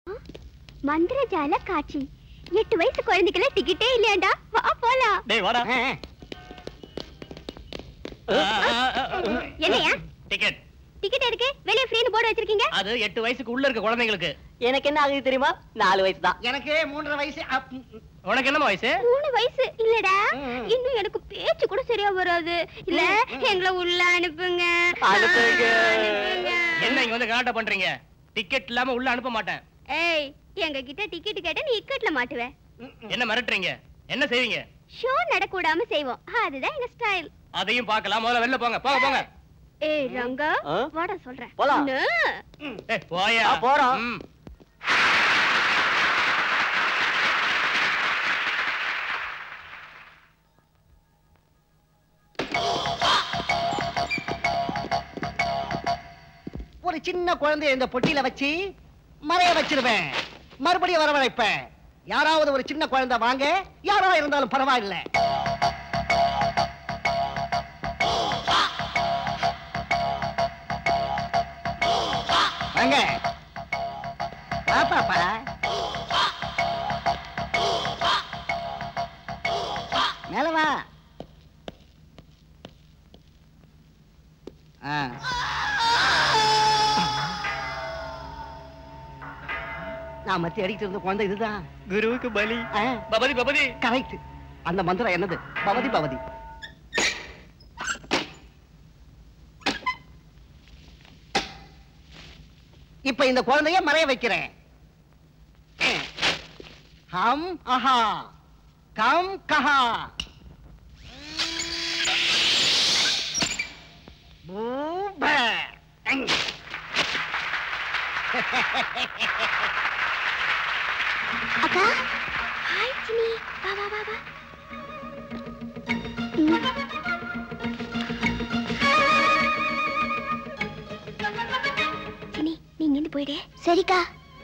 மந்திரஜால காட்சி. 8 வயசு குழந்தைக்கெல்லாம் டிக்கெட்டே இல்லையாண்டா? வா போலாம். டேய் வாடா. என்னையா டிக்கெட்? டிக்கெட் எதுக்கு? வெளிய ஃப்ரீன்னு போர்டு வச்சிருக்கீங்க. அது 8 வயசுக்கு உள்ள இருக்க குழந்தைகளுக்கு. எனக்கு என்ன ஆகுது தெரியுமா? 4 வயசு தான். எனக்கு 3.5 வயசு. உனக்கு என்னமா வயசு? 3 வயசு இல்லடா. இன்னும் எனக்கு பேச்சு கூட சரியா வராது. இல்ல எங்களை உள்ள அனுப்புங்க. என்ன இங்க வந்து கலாட்டா பண்றீங்க? டிக்கெட் இல்லாம உள்ள அனுப்ப மாட்டேன். ஏய், எங்க கிட்ட டிக்கெட் கேட்டா நீ இக்கட்ல மாட்டுவ. என்ன மிரட்டுறீங்க? என்ன செய்வீங்க? ஷோ நடக்கூடாம செய்வோம். அதுதான் எங்க ஸ்டைல். அதையும் பார்க்கலாம். முதல்ல வெளில போங்க. போங்க போங்க. ஏய் ரங்கா, வாடா சொல்றேன். போலாம். ஏய் போயா. போறோம். ஒரு சின்ன குழந்தைய இந்த பொட்டியில வச்சு மறைய வச்சிருவேன். மறுபடியும் வரவழைப்பேன். யாராவது ஒரு சின்ன குழந்தை வாங்க, யாரா இருந்தாலும் பரவாயில்லை. வாங்க பாப்பா. மேல வா. நான் மத்தி அடிக்கிட்டு இருந்த குழந்தை இதுதான். குருவுக்கு பலி. பபதி பபதி. கரெக்ட். அந்த மந்திரம் என்னது? பவதி பவதி. இப்ப இந்த குழந்தைய மறைய வைக்கிறேன். ஹம் அஹா கம் கஹா பூப. அக்கா, ஹாய் சினி. வா வா வா வா. சினி, நீ இங்கிருந்து போயிடு. சரிக்கா.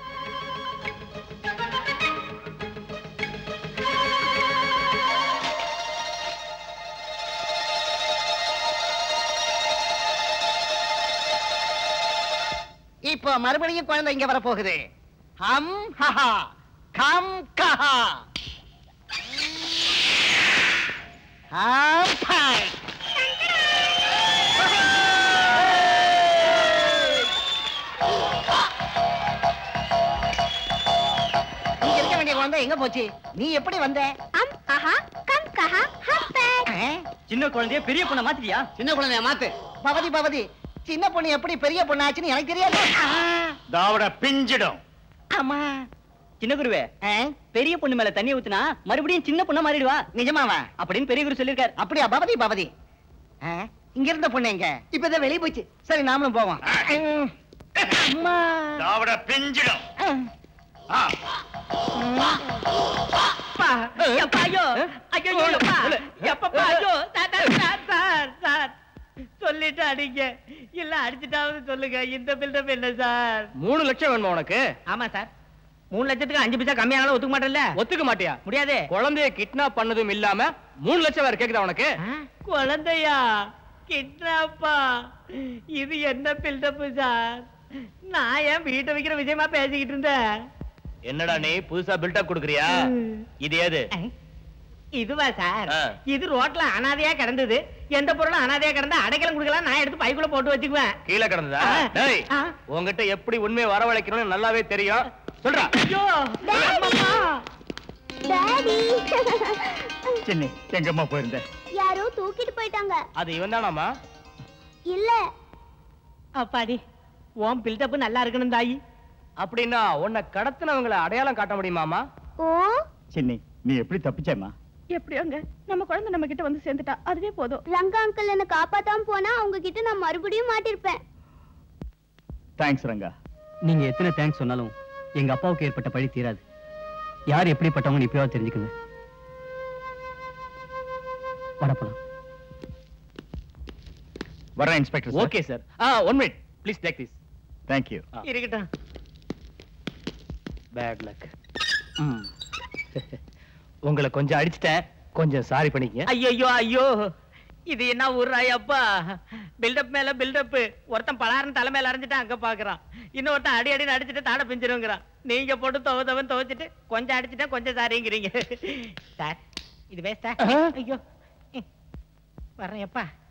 இப்போ மறுபடியும் குழந்தை இங்க வர போகுது. ஹம் ஹஹா கம் கஹா ஹம் ஹாய். இங்க இருக்க வேண்டிய குழந்தை எங்க போச்சு? நீ எப்படி வந்த? அம் அஹா கம் கஹா ஹப்ப. சின்ன குழந்தைய பெரிய பொண்ண மாத்திட்டியா? சின்ன குழந்தைய மாத்து. பவதி பவதி. சின்ன பொண்ணு எப்படி பெரிய பொண்ணாச்சுன்னு எனக்கு தெரியாது. தாவட பிஞ்சிடும். ஆமா. சின்ன குருவே, பெரிய பொண்ணு மேல தண்ணி ஊத்துனா மறுபடியும் சின்ன பொண்ணா மாறிடுவா. நிஜமாவா? அப்படின்னு பெரிய குரு சொல்லிருக்காரு. அப்படியா? பவதி பவதி. இங்க இருந்த பொண்ணு எங்க? இப்பதான் வெளியே போச்சு. சரி நாமளும் போவோம். அம்மா. தாவட பிஞ்சிடும். சொல்லிட்டு அடிங்க இல்ல அடிச்சுட்டாவது சொல்லுங்க. இந்த பில்டப் என்ன சார்? 3 லட்சம் வேணுமா உனக்கு? ஆமா சார். 3 லட்சத்துக்கு 5 பைசா கம்மியானாலும் ஒத்துக்க மாட்டேன்ல. ஒத்துக்க மாட்டியா? முடியாது. குழந்தைய கிட்னாப் பண்ணதும் இல்லாம 3 லட்சம் வேற கேக்குதா உனக்கு? குழந்தையா கிட்னாப்பா? இது என்ன பில்டப் சார்? நான் என் வீட்டை வைக்கிற விஷயமா பேசிக்கிட்டு இருந்தேன். என்னடா நீ புதுசா பில்டப் கொடுக்கறியா? இது ஏது? இதுவா சார்? இது ரோட்ல அனாதையா கிடந்தது. எந்த பொருளும் அனாதையா கிடந்தா அடைக்கலம் கொடுக்கலாம், நான் எடுத்து பைக்குள்ள போட்டு வச்சுக்குவேன். கீழே கிடந்ததா? டேய், உன்கிட்ட எப்படி உண்மையை வரவழைக்கணும்னு நல்லாவே தெரியும். சொல்றா. ஐயோ டாடி. சின்னி எங்கம்மா போயிருந்த? யாரோ தூக்கிட்டு போயிட்டாங்க. அது இவன் தானாமா? இல்ல. அப்பாடி, உன் பில்டப் நல்லா இருக்கணும் தாயி. அப்படின்னா உன்னை கடத்தினவங்களை அடையாளம் காட்ட முடியுமாமா? ஓ சின்னி, நீ எப்படி தப்பிச்சேம்மா? எப்படியோங்க நம்ம குழந்தை நம்ம கிட்ட வந்து சேர்ந்துட்டா அதுவே போதும். ரங்கா அங்கிள் என்ன காப்பாத்தாம போனா அவங்க கிட்ட நான் மறுபடியும் மாட்டிருப்பேன். தேங்க்ஸ் ரங்கா. நீங்க எத்தனை தேங்க்ஸ் சொன்னாலும் எங்க அப்பாவுக்கு ஏற்பட்ட பழி தீராது. யார் எப்படிப்பட்டவங்க இப்பயாவது தெரிஞ்சுக்குங்க. வரப்பலாம். வரேன் inspector. Okay sir. 1 minute please take this. Thank you. இருக்கட்டும். Bad luck. உங்களை கொஞ்சம் அடிச்சிட்டேன், கொஞ்சம் சாரி பண்ணிக்கங்க. ஐயோ ஐயோ, இது என்ன ஊர்ராயப்பா? பில்டப் மேல பில்டப். ஒருத்தன் பலாரன் தலை மேல அரைஞ்சிட்டு அங்க பாக்குறான், இன்னொருத்தன் அடி அடின்னு அடிச்சுட்டு தாட பிஞ்சிருங்கிறான். நீங்க போட்டு துவத்தவன் துவைச்சிட்டு கொஞ்சம் அடிச்சுட்டா கொஞ்சம் சாரிங்கிறீங்க சார் இது வேஸ்டா ஐயோ வர்றேன் எப்பா